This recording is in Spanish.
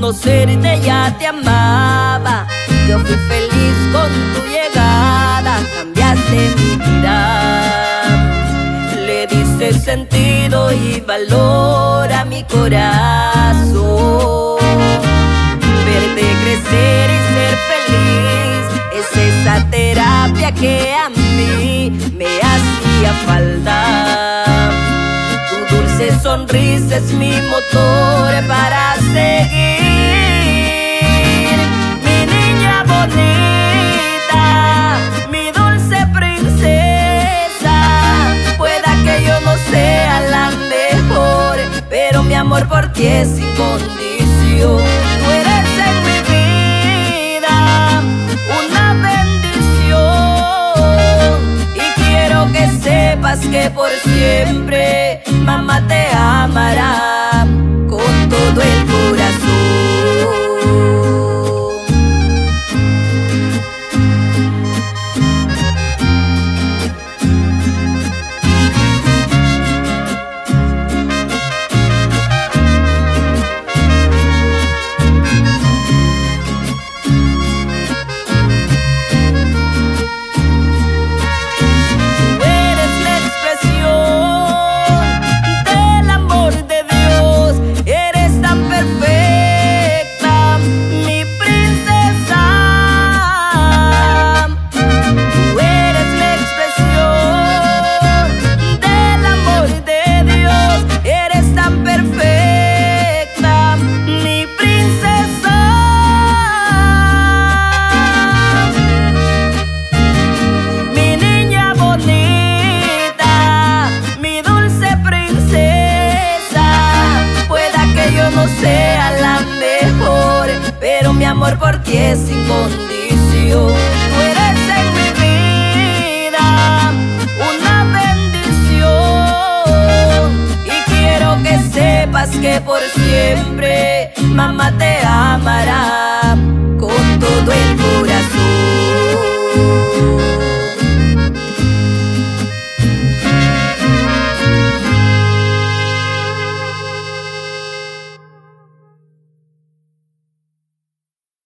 conocerte ya te amaba. Yo fui feliz con tu llegada, cambiaste mi vida. Le diste sentido y valor a mi corazón. Verte crecer y ser feliz es esa terapia que a mí me hacía falta. Tu dulce sonrisa es mi motor para seguir. Mi niña bonita, mi dulce princesa. Pueda que yo no sea la mejor, pero mi amor por ti es sin condición. Tú eres en mi vida una bendición, y quiero que sepas que por siempre mamá te amará con todo el corazón. No sea la mejor, pero mi amor por ti es sin condición.